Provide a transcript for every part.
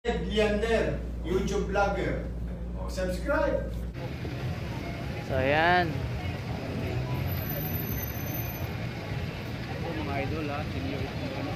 Leander, YouTube vlogger. O, subscribe. So ayan. Ito mga idol ha, senior ito ano.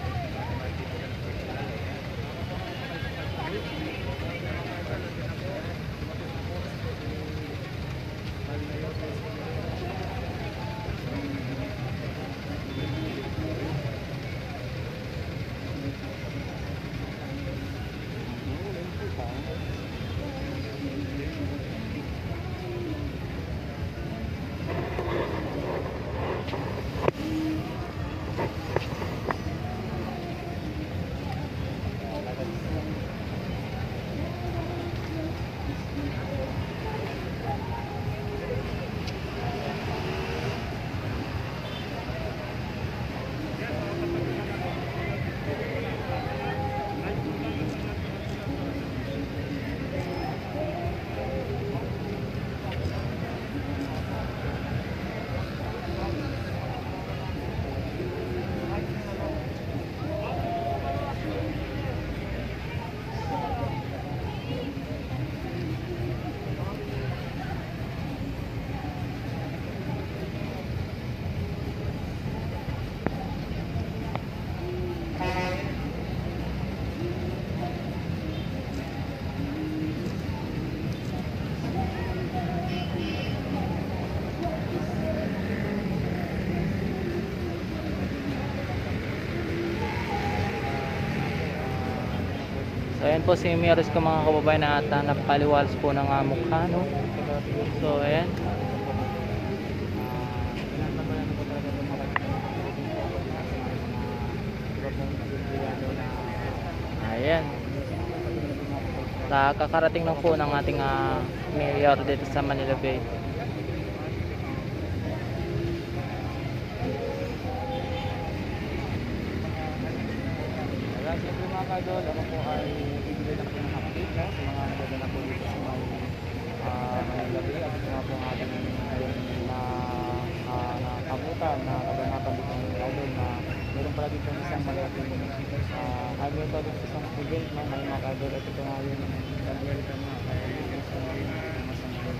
So ayan po si Miros ko mga kababayan na at napakaliwalas po ng mukha, no? So ayan. Ayan. Kakarating lang po ng ating mayor dito sa Manila Bay. Siyempre mga kadol, ako po ay bibigyan na po ng update sa mga nagdadala po dito sa Manila Bay at sa mga po ang ating nakabutan na kabanatan dito ng kadol na meron pala dito isang malaking highway to dito sa event na may mga kadol at ito nga yung nag-welcome na kaya dito sa mga masang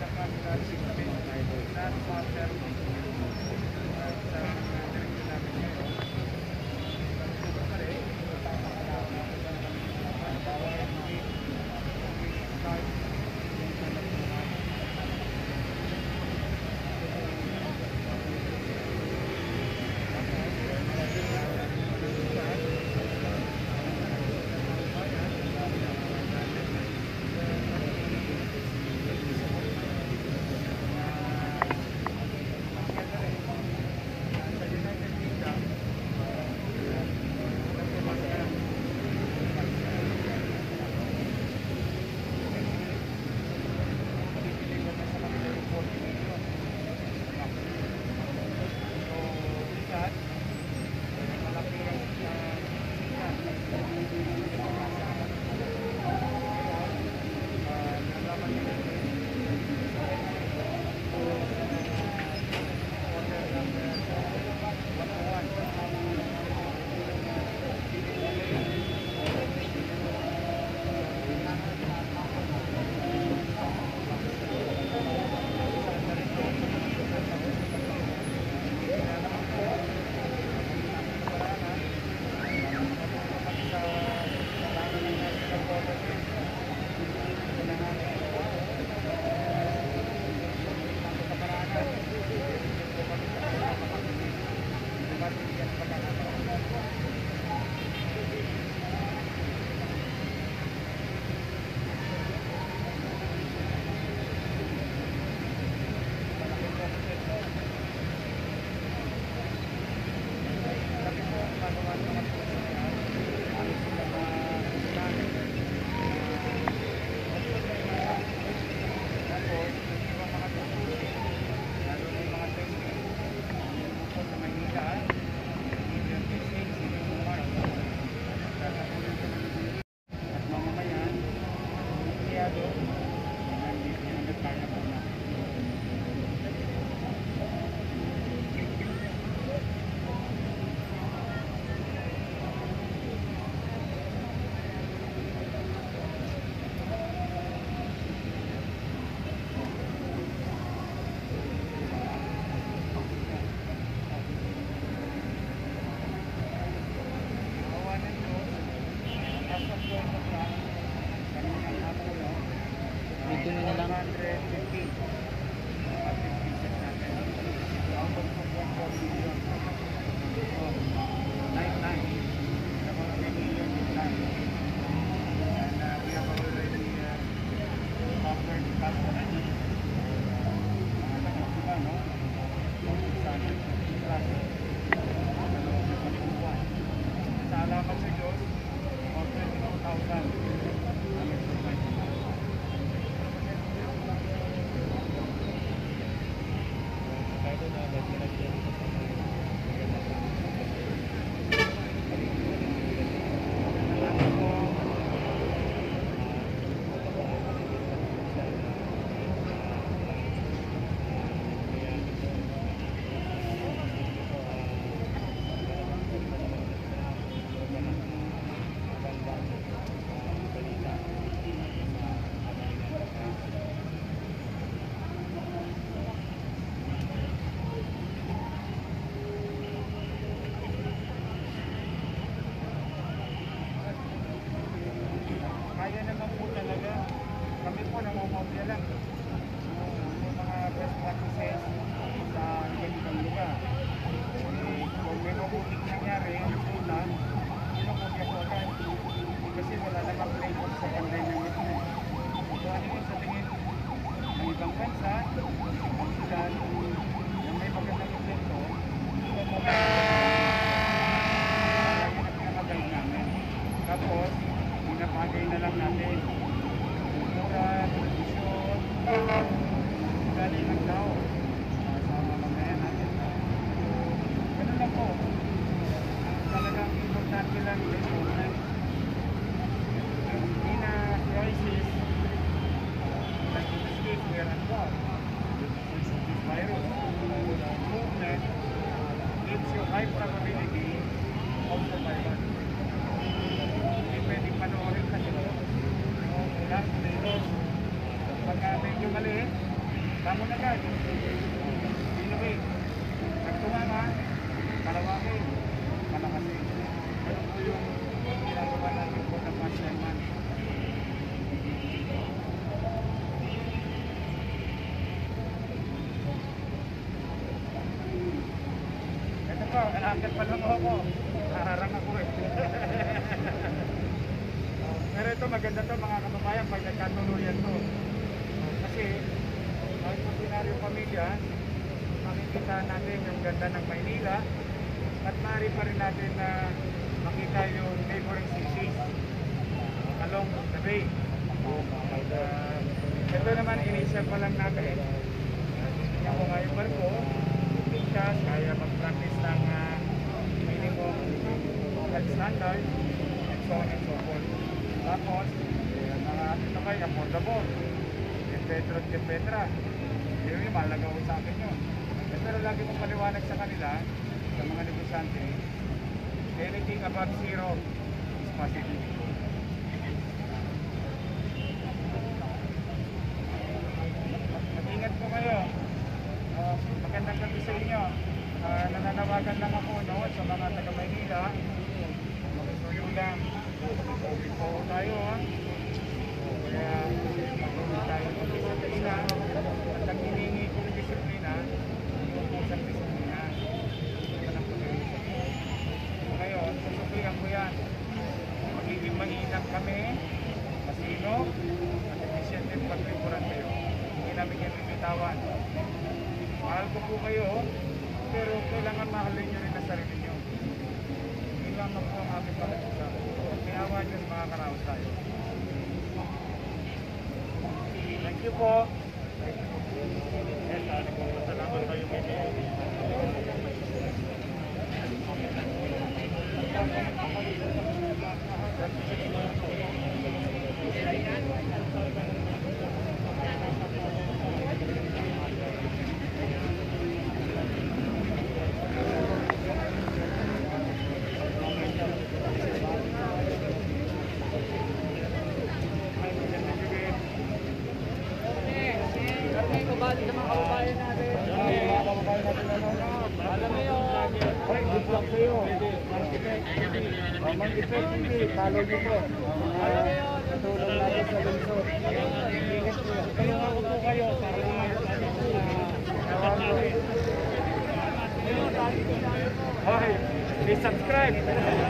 na lang yung mga best practices sa ganitong lugar. Kung may mabuting nangyari, una, pinakopya ko agad. Kasi wala namang label sa panday ng ito. So ano yung sa tingin ng ibang bansa, ang sila yung may magandang ito, yung mga pinakagay namin. Tapos, pinapagay na lang natin kultura, tradisyon, dali ng tao sa mamamayan natin. Ganun lang po. Talagang importante lang ito na in a crisis, like in this case, we are at war. This virus, movement, gives you high probability of survival. Hindi pwedeng panoorin kasi last minute. Pagka medyo mali, tamo na agad. Anyway, nagtunga ka, palawakin, palakasin. Ano po yung ginagawa natin po ng Pasyaman? Ito po, alakit pa lang ako. Naharang ako eh. Pero ito maganda to mga kababayan pag nagkatuluyan to. Kasi kahit sa ordinaryong pamilya, makikita natin yung ganda ng Maynila at maaari pa rin natin na makita yung neighboring cities along the bay. Ito naman initial pa lang natin. Tingnan ko nga yung barko, pictures, kaya mag-practice ng minimum health standard and so on and so forth. Tapos, mga ito kayo, affordable. Petro at Petra. Yun yung mahalaga ko sa akin yun. Pero lagi kong paliwanag sa kanila, sa mga negosyante, anything above zero is positive. Mag-ingat po kayo. Magandang gabi sa inyo. Nananawagan lang ako sa mga taga-Maynila. Mag-isuyo lang. Mag-COVID po tayo. Kaya mag-COVID tayo mag-disiplina. At ang hiningi ko ng disiplina, yung pusang disiplina. Walang pag-iisip. Ngayon, susubukan ko yan. Magiging mainam kami, masino, at efficient pag-lipuran kayo. Hindi namin yan bibitawan. Mahal ko po kayo, pero kailangan mahalin nyo rin ang sarili nyo. Hindi lang po ang aking pag-usap. May awa nyo mga karaos tayo. Thank you po. Yes, salamat kayo Kabali sa mga kababayan natin. Alam mo yun. Hoy, good luck sa'yo. Mag-effect hindi, follow nyo po. Tulong natin sa lungsod. Tulungan ko po kayo para Hoy, please subscribe.